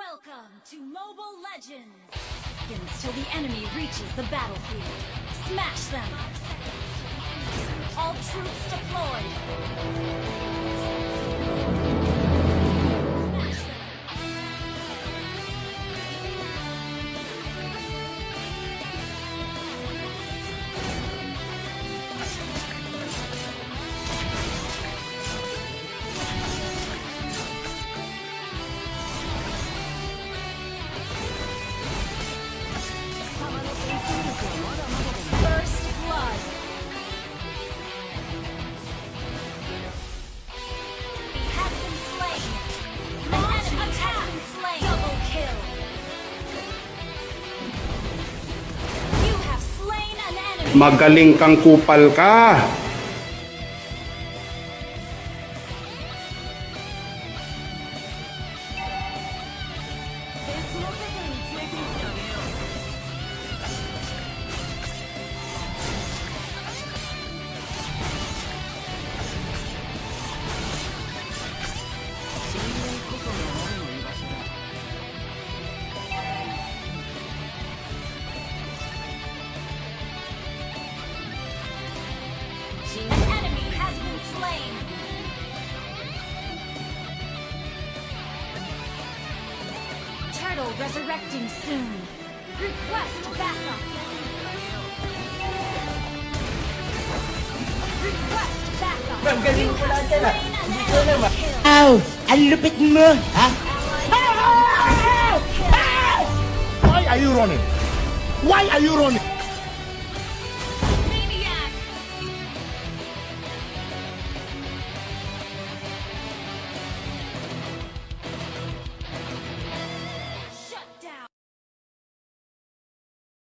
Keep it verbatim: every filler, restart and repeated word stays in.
Welcome to Mobile Legends! Until the enemy reaches the battlefield. Smash them! All troops deployed! Smash them! First blood. He has been slain. An enemy has been slain. Double kill. You have slain an enemy. Magaling kang kupal ka. An enemy has been slain. Turtle resurrecting soon. Request backup. Request backup. You have slain an enemy. Kill. Ow! Ang lupit mo! Ha? Ally has been double kill. Why are you running? Why are you running?